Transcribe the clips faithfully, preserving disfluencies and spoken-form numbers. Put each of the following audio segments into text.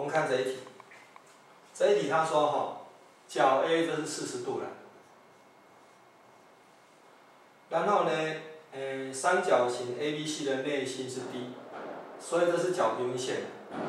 看这一题，这一题他说哈，角 A 这是四十度了，然后呢，呃，三角形 A B C 的内心是 D， 所以这是角平线。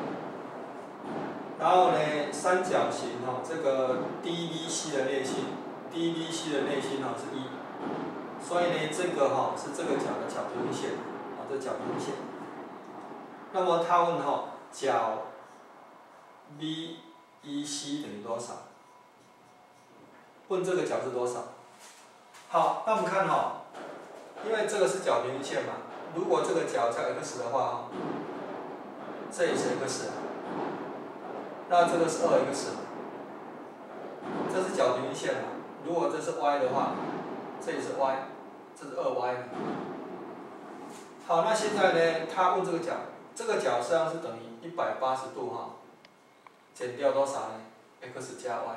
然后呢，三角形哈，这个 D B C 的内心 ，D B C 的内心哈是一，所以呢，这个哈是这个角的角平线，啊，这角平线。那么他问哈，角 B E C 等于多少？问这个角是多少？好，那我们看哈，因为这个是角平线嘛，如果这个角叫 x 的话哈，这也是 x， 那这个是二 x， 这是角平线嘛，如果这是 y 的话，这也是 y， 这是二 y。好，那现在呢，他问这个角，这个角实际上是等于一百八十度哈，减掉多少呢 ？x 加 y。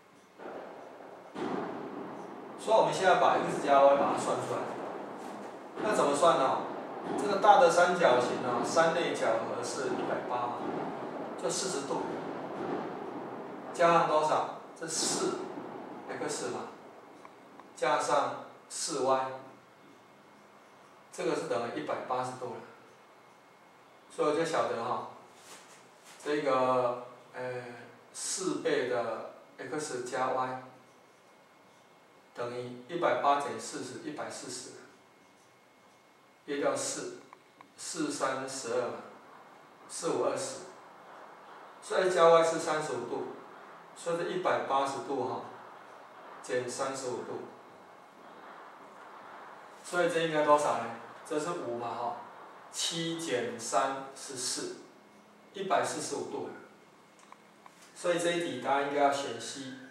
所以我们现在把 x 加 y 把它算出来。那怎么算呢？这个大的三角形呢，三内角和是一百八嘛，就四十度，加上多少？这四 x 嘛，加上四 y， 这个是等于一百八十度了。所以我就晓得哈，这个呃四倍的 x 加 y 等于一百八减四十，一百四十，约掉四，四三十二嘛，四五二十，所以加 y 是三十五度，所以这一百八十度哈，减三十五度，所以这应该多少呢？这是五嘛哈，七减三是四，一百四十五度。所以这一题答案应该要选 C。